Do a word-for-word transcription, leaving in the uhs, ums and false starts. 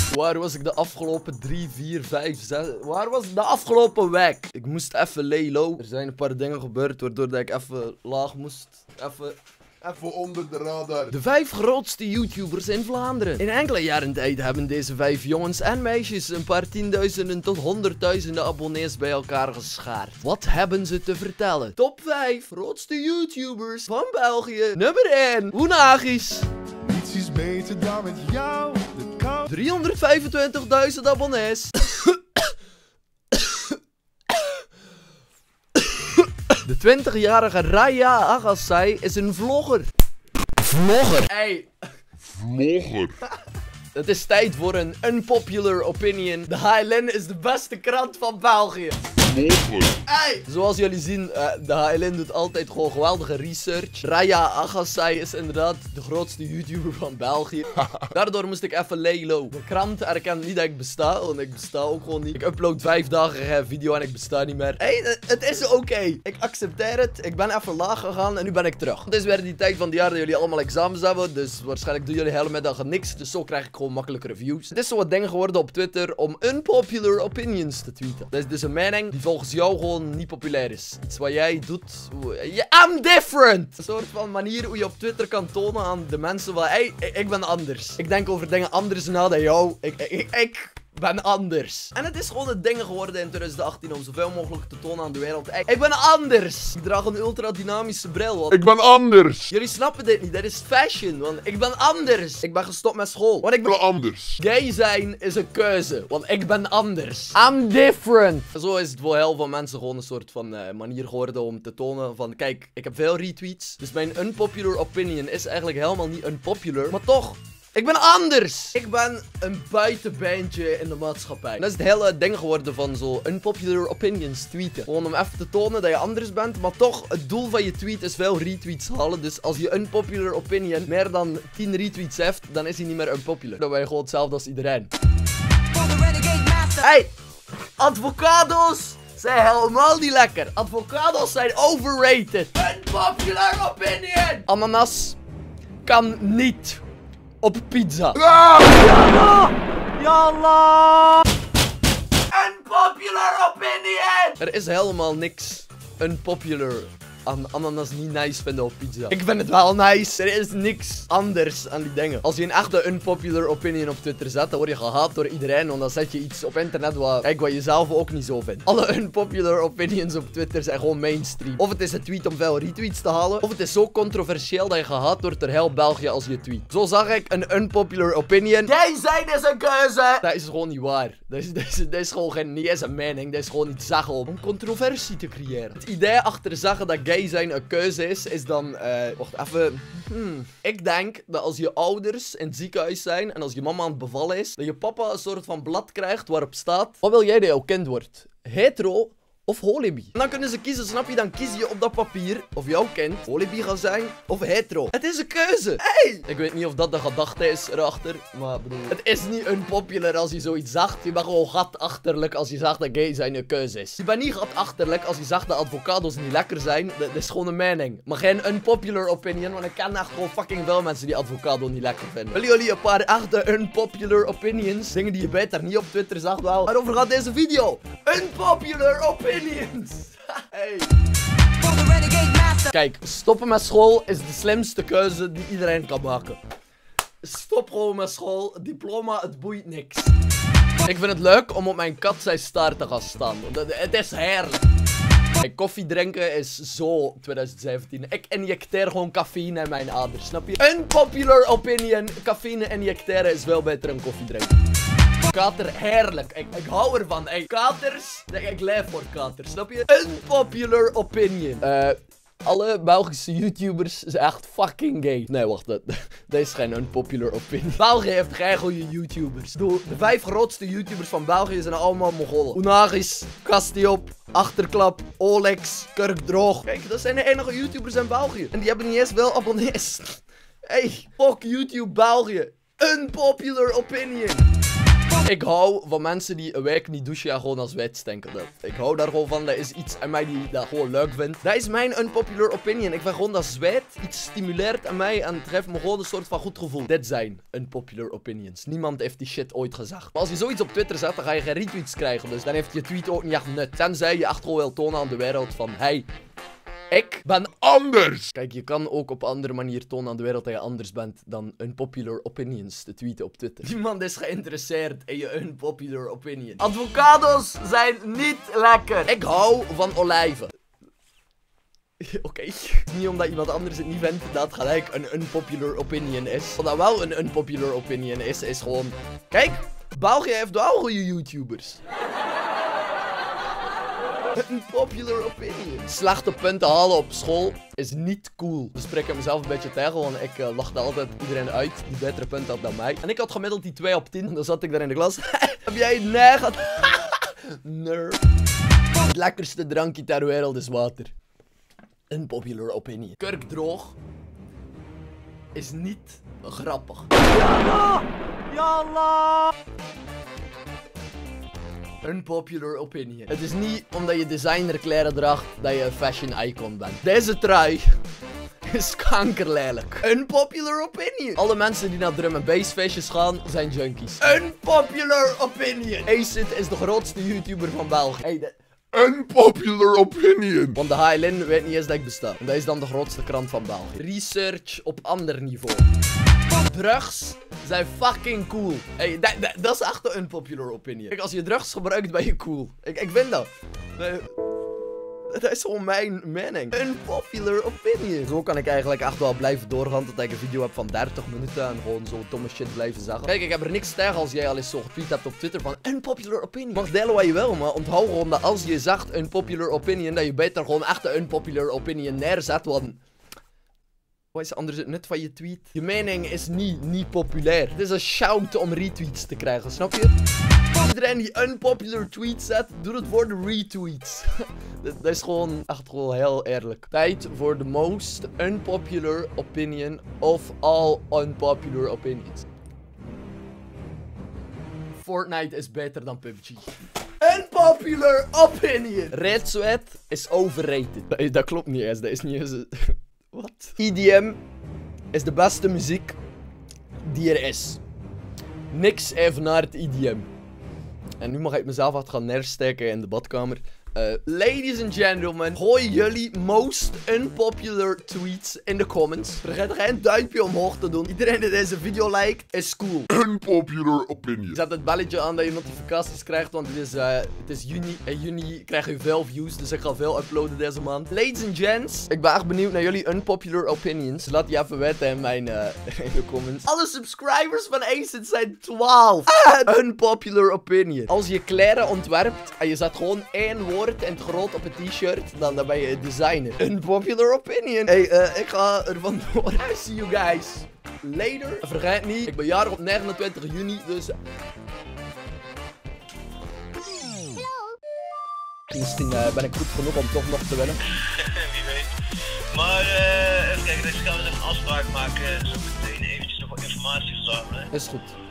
Waar was ik de afgelopen drie, vier, vijf, zes... Waar was ik de afgelopen week? Ik moest even lay low. Er zijn een paar dingen gebeurd waardoor dat ik even laag moest. Even... Even onder de radar. De vijf grootste YouTubers in Vlaanderen. In enkele jaren tijd hebben deze vijf jongens en meisjes een paar tienduizenden tot honderdduizenden abonnees bij elkaar geschaard. Wat hebben ze te vertellen? Top vijf grootste YouTubers van België. Nummer één. Unagis. Niets is beter dan met jou. De kou. driehonderdvijfentwintigduizend abonnees. De twintigjarige Raya Agassay is een vlogger. Vlogger? Hey. Vlogger. Het is tijd voor een unpopular opinion. De H L N is de beste krant van België. Vlogger. Hey. Zoals jullie zien, uh, de H L N doet altijd gewoon geweldige research. Raya Agassay is inderdaad de grootste YouTuber van België. Daardoor moest ik even lay low. De krant erkent niet dat ik besta, want ik besta ook gewoon niet. Ik upload vijf dagen geen video en ik besta niet meer. Hey, het is oké. Okay. Ik accepteer het. Ik ben even laag gegaan en nu ben ik terug. Het is weer die tijd van het jaar dat jullie allemaal examens hebben. Dus waarschijnlijk doen jullie hele middag niks. Dus zo krijg ik gewoon makkelijke reviews. Het is zo wat dingen geworden op Twitter om unpopular opinions te tweeten. Dat is dus een mening die volgens jou gewoon niet populair is. Iets wat jij doet. Yeah, I'm different! Een soort van manier hoe je op Twitter kan tonen aan de mensen van, hey, ik ben anders. Ik denk over dingen anders na dan jou. Ik, ik, ik ben anders. En het is gewoon het ding geworden in twintig achttien om zoveel mogelijk te tonen aan de wereld. Hey, ik ben anders! Ik draag een ultra dynamische bril. Want Ik ben anders. jullie snappen dit niet. Dat is fashion. Want ik ben anders. Ik ben gestopt met school. Want ik Ik ben ben anders. Gay zijn is een keuze, want ik ben anders. I'm different. Zo is het voor heel veel mensen gewoon een soort van uh, manier geworden om te tonen van, kijk, ik heb veel retweets. Dus mijn unpopular opinion is eigenlijk helemaal niet unpopular, maar toch, ik ben anders. Ik ben een buitenbeentje in de maatschappij. En dat is het hele ding geworden van zo unpopular opinions tweeten. Gewoon om even te tonen dat je anders bent, maar toch, het doel van je tweet is wel retweets halen. Dus als je unpopular opinion meer dan tien retweets heeft, dan is hij niet meer unpopular. Dan ben je gewoon hetzelfde als iedereen. Hey, avocados zijn helemaal niet lekker. Avocados zijn overrated. Unpopular opinion. Ananas kan niet op pizza. Ah! Yalla! Yalla! Unpopular opinion! Er is helemaal niks unpopular aan ananas niet nice vinden op pizza. Ik vind het wel nice. Er is niks anders aan die dingen. Als je een echte unpopular opinion op Twitter zet, dan word je gehaat door iedereen. Want dan zet je iets op internet wat, kijk, wat je zelf ook niet zo vindt. Alle unpopular opinions op Twitter zijn gewoon mainstream. Of het is een tweet om veel retweets te halen. Of het is zo controversieel dat je gehaat wordt door heel België als je tweet. Zo zag ik een unpopular opinion. Jij zijn is een keuze! Dat is gewoon niet waar. Dat is, dat is, dat is gewoon geen, niet eens een mening. Dat is gewoon iets zeggen om controversie te creëren. Het idee achter zeggen dat gay zijn een keuze is, is dan, uh, wacht even, hmm. Ik denk dat als je ouders in het ziekenhuis zijn en als je mama aan het bevallen is, dat je papa een soort van blad krijgt waarop staat, wat wil jij dat jouw kind wordt? Hetero of holibi? En dan kunnen ze kiezen, snap je? Dan kies je op dat papier of jouw kind holibi gaat zijn of hetero. Het is een keuze. Hey! Ik weet niet of dat de gedachte is erachter, maar bedoel, het is niet unpopular als je zoiets zegt. Je bent gewoon gatachterlijk als je zegt dat gay zijn een keuze is. Je bent niet gatachterlijk als je zegt dat avocados niet lekker zijn. Dat, dat is gewoon een mening. Maar geen unpopular opinion, want ik ken echt gewoon fucking veel mensen die avocado niet lekker vinden. Willen jullie een paar echte unpopular opinions? Dingen die je beter niet op Twitter zegt wel. Waarover gaat deze video? Unpopular opinions. Hey. Kijk, stoppen met school is de slimste keuze die iedereen kan maken. Stop gewoon met school. Diploma, het boeit niks. Ik vind het leuk om op mijn kat zijn staart te gaan staan. Het is heerlijk. Hey, koffie drinken is zo twintig zeventien. Ik injecteer gewoon cafeïne in mijn aders, snap je? Unpopular opinion. Cafeïne injecteren is wel beter dan koffie drinken. Kater, heerlijk. Ik, ik hou ervan. Hey, katers. Ik leef voor katers, snap je? Unpopular opinion. Eh... Uh, Alle Belgische YouTubers zijn echt fucking gay. Nee, wacht. Dat, dat is geen unpopular opinion. België heeft geen goede YouTubers. De vijf grootste YouTubers van België zijn allemaal Mongolen. Unagis, Castiop, Achterklap, Olex, Kurkdroog. Kijk, dat zijn de enige YouTubers in België. En die hebben niet eens veel abonnees. Hey, fuck YouTube België. Unpopular opinion. Ik hou van mensen die een week niet douchen en gewoon als wit stinken. Dat. Ik hou daar gewoon van. Dat is iets aan mij die dat gewoon leuk vindt. Dat is mijn unpopular opinion. Ik vind gewoon dat zweet iets stimuleert aan mij en het geeft me gewoon een soort van goed gevoel. Dit zijn unpopular opinions. Niemand heeft die shit ooit gezegd. Maar als je zoiets op Twitter zet, dan ga je geen retweets krijgen. Dus dan heeft je tweet ook niet echt nut. Tenzij je echt gewoon wil tonen aan de wereld van, hey, ik ben anders. Kijk, je kan ook op andere manier tonen aan de wereld dat je anders bent dan unpopular opinions te tweeten op Twitter. Niemand is geïnteresseerd in je unpopular opinion. Avocados zijn niet lekker. Ik hou van olijven. Oké. Okay. Niet omdat iemand anders het niet vindt dat het gelijk een unpopular opinion is. Wat dat wel een unpopular opinion is, is gewoon... Kijk, België heeft wel goede YouTubers. Een popular opinion. Slechte punten halen op school is niet cool. Dus spreek ik mezelf een beetje tegen, want ik uh, lachte altijd iedereen uit die betere punten had dan mij. En ik had gemiddeld die twee op tien. Dan zat ik daar in de klas. Heb jij het nee gehad? Nerd. Het lekkerste drankje ter wereld is water. Een popular opinion. Kurkdroog is niet grappig. Yalla! Yalla! Unpopular opinion. Het is niet omdat je designerkleren draagt dat je een fashion icon bent. Deze trui is kankerlelijk. Unpopular opinion. Alle mensen die naar drum en bass feestjes gaan zijn junkies. Unpopular opinion. Acid is de grootste YouTuber van België. Hey, de... Unpopular opinion. Want de H L N weet niet eens dat ik besta. En dat is dan de grootste krant van België. Research op ander niveau. Drugs zijn fucking cool. Hey, dat, dat, dat is echt een unpopular opinion. Kijk, als je drugs gebruikt, ben je cool. Ik, ik vind dat. Nee, dat is gewoon mijn mening. Unpopular opinion. Zo kan ik eigenlijk echt wel blijven doorgaan tot ik een video heb van dertig minuten en gewoon zo domme shit blijven zeggen. Kijk, ik heb er niks tegen als jij al eens zo getweet hebt op Twitter van unpopular opinion. Je mag delen wat je wil, maar onthoud gewoon dat als je zegt unpopular opinion, dat je beter gewoon echt een unpopular opinion neerzet, want... Wat is anders het nut van je tweet? Je mening is niet, niet populair. Het is een shout om retweets te krijgen, snap je? Iedereen die unpopular tweets zet, doet het voor de retweets. dat, dat is gewoon echt gewoon heel eerlijk. Tijd voor de most unpopular opinion of all unpopular opinions. Fortnite is beter dan P U B G. Unpopular opinion! Red Sweat is overrated. Dat, dat klopt niet eens, dat is niet eens... Wat? E D M is de beste muziek die er is. Niks evenaart E D M. En nu mag ik mezelf wat gaan neersteken in de badkamer. Uh, ladies and gentlemen, gooi jullie most unpopular tweets in de comments. Vergeet geen duimpje omhoog te doen. Iedereen die deze video liked, is cool. Unpopular opinion. Zet het belletje aan dat je notificaties krijgt, want het is, uh, het is juni. In juni krijg je veel views, dus ik ga veel uploaden deze maand. Ladies and gents, ik ben echt benieuwd naar jullie unpopular opinions. Laat die even weten in mijn uh, in de comments. Alle subscribers van Acid zijn twaalf. Ah, unpopular opinion. Als je kleren ontwerpt en je zet gewoon één woord in het groot op een t-shirt, dan, dan ben je een designer. Unpopular opinion. Hey, uh, ik ga er vandoor. I see you guys later. Vergeet niet, ik ben jarig op negenentwintig juni, dus... Misschien uh, ben ik goed genoeg om toch nog te winnen. Wie weet. Maar uh, even kijken, dus gaan we even een afspraak maken. Zo meteen eventjes nog wat informatie verzamelen. Is goed.